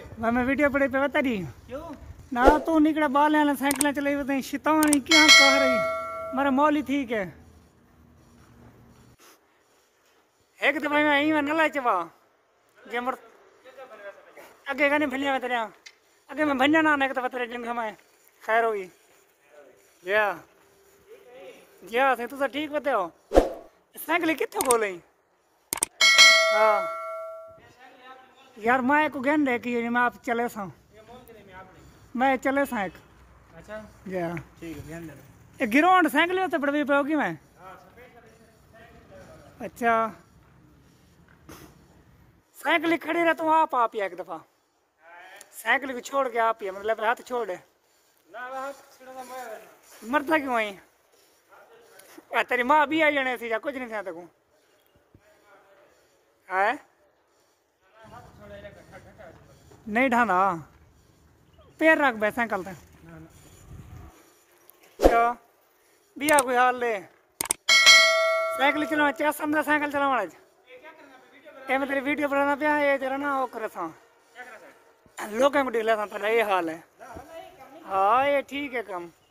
मैं वीडियो पड़े पे बता दी क्यों ना तू निकला बाल वाला साइकिल चलाई बताई शैतान क्या कह रही मेरा मौल ही ठीक है एक तो भाई मैं यहीं में नला चवा जे मर आगे का नहीं भलिया तेरे आगे मैं भंजा ना एक तो बता रहे मैं खैर होगी जी थे तू ठीक बताओ साइकिल कितने बोले हाँ यार मैं को गेंद है कि मैं आप चले सा मैं चले सा एक अच्छा जी हाँ ठीक है ध्यान ये गिरोंड साइकिल में तो बड़ी पाओगी मैं अच्छा साइकिल खड़ी रह तू आप ही एक दफा साइकिल को छोड़ के आप ही मतलब हाथ छोड़ दे मरता क्यों आई तेरी माँ भी आई जाने थी या कुछ नहीं था तक है नहीं ढाना पैर रख बे साइकिल तक बिया कोई हाल ले साइकिल चलाना चाह समझा साइकिल चलाना ये मैं तेरी वीडियो बनाना पे ये तेरा ना वो कर था लोगों को डिले था तेरा ये हाल है हाँ ये ठीक है कम